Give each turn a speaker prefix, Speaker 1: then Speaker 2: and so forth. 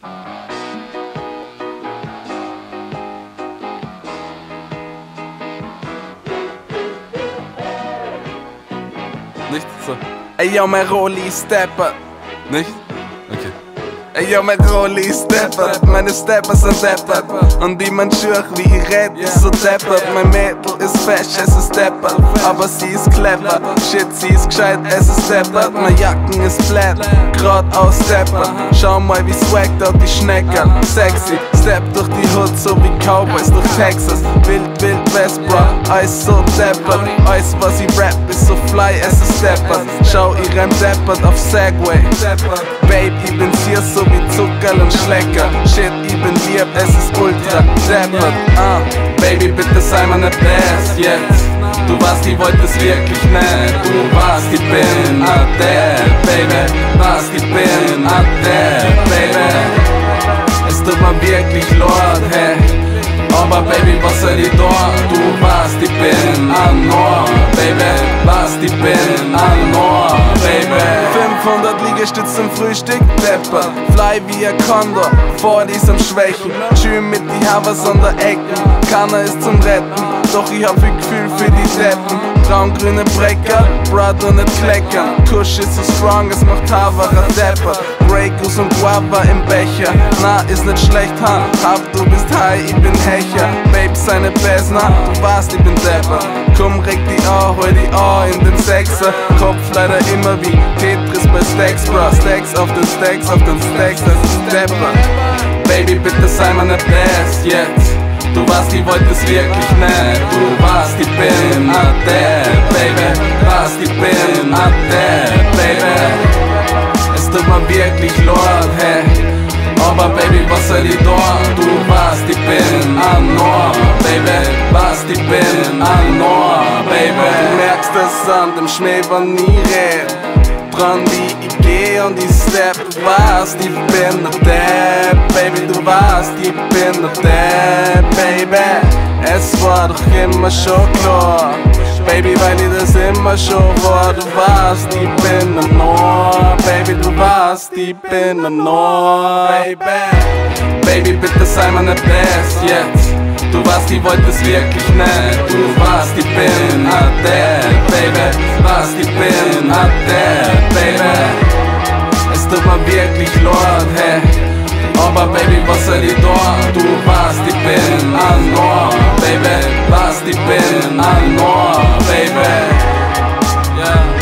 Speaker 1: Nicht so. Ey, yo, mein Rolli Stepper. Nicht? Okay. Ey, yo, mein Rolli steppert, meine Stepper sind deppert. Und die man schürch, wie ich red, ist so deppert. Mein Mädel ist fesch, es ist deppert, aber sie ist clever. Shit, sie ist gescheit, es ist deppert. Mein Jacken ist flat, grad aus deppert. Schau mal, wie swaggt out die Schnecker. Sexy, step durch die Hood, so wie Cowboys durch Texas. Wild, wild West, bro, Eis so deppert. Eis, was ich rap, ist so fly, es ist deppert. Schau, ich renn deppert auf Segway. Babe, ich bin's hier so wie Zuckerl und Schlecker. Shit, ich bin lieb, es ist ultra deppert. Baby, bitte sei meine Best jetzt. Du warst, ich wollte es wirklich nicht. Du warst, ich bin der, Baby. Warst, ich bin der, Baby. Es tut mir wirklich leid, hey. Aber Baby, was soll ich da? Du warst, ich bin Nord, Baby. Warst, ich bin Nord, Baby. 500 Liegestütze zum Frühstück, Depper. Fly wie ein Condor, vor diesem Schwächen. Schön mit die Havas an der Ecken. Keiner ist zum Retten, doch ich hab viel Gefühl für die Deppen. Braun-grüne Brecker, Brother nicht kleckern. Kusch ist so strong, es macht Havara Depper. Breakers und Guava im Becher. Na, ist nicht schlecht, ha. Hab, du bist high, ich bin Hecher. Babe, seine Bass, na, du warst, ich bin Depper. Komm, reg die A, hol die A in den Sechser. Kopf leider immer wie Tetris bei Stacks, bro. Stacks auf den Stacks, auf den Stacks, das ist Depper. Baby, bitte sei meine Best jetzt. Du warst, ich wollte es wirklich nicht. Du warst, ich bin der, Baby. Warst, ich bin der, Baby. Es tut mir wirklich leid, hey. Aber Baby, was soll ich da? Du warst, ich bin Nord, Baby. Warst, ich bin Nord, Baby. Du merkst es an dem Schnee, wann nie red. Dran wie ich geh und ich step. Du warst, ich bin der, Baby. Du warst, ich bin der, Baby. Es war doch immer schon klar, Baby, weil ich das immer schon war. Du warst, ich bin Nord, Baby. Du warst, ich bin Nord, Baby. Baby, bitte sei meine Best jetzt. Du warst, ich wollte es wirklich nicht. Du warst, ich bin der, Baby. Warst, ich bin der, Baby. Es tut mir wirklich leid, hey. Aber Baby, was soll ich da? Du warst, ich bin Nord, Baby. Warst, ich bin Nord, Baby. Yeah.